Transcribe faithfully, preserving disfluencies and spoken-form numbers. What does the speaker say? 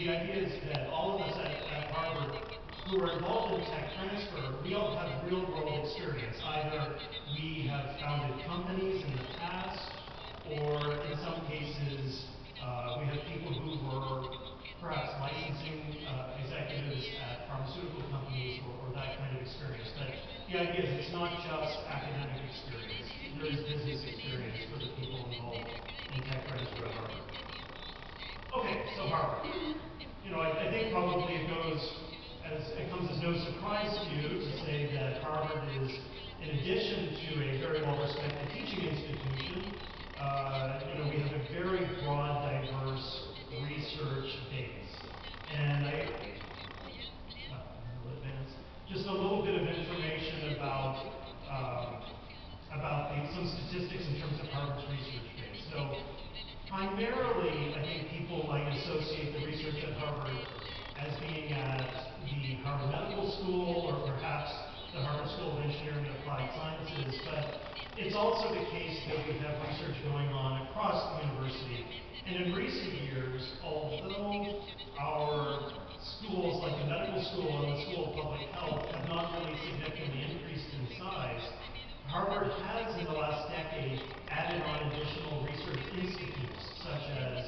the idea is that all of us at, at Harvard who are involved in tech transfer, we all have real world experience. Either we have founded companies in the past, or in some cases, uh, we have people who were perhaps licensing uh, executives at pharmaceutical companies or, or that kind of experience. But the idea is it's not just academic experience. There is business experience for the people involved in tech transfer at Harvard. Okay, so Harvard. You know, I, I think probably it goes as it comes as no surprise to you to say that Harvard is, in addition to a very well-respected teaching institution, uh, you know, we have a very broad, diverse research base. And I, uh, advance, just a little bit of information about um, about the, some statistics in terms of Harvard's research base. So primarily, I think people might associate the research at Harvard as being at the Harvard Medical School or perhaps the Harvard School of Engineering and Applied Sciences, but it's also the case that we have research going on across the university. And in recent years, although our schools like the medical school and the School of Public Health have not really significantly increased in size, Harvard has, in the last decade, added on additional research institutes, such as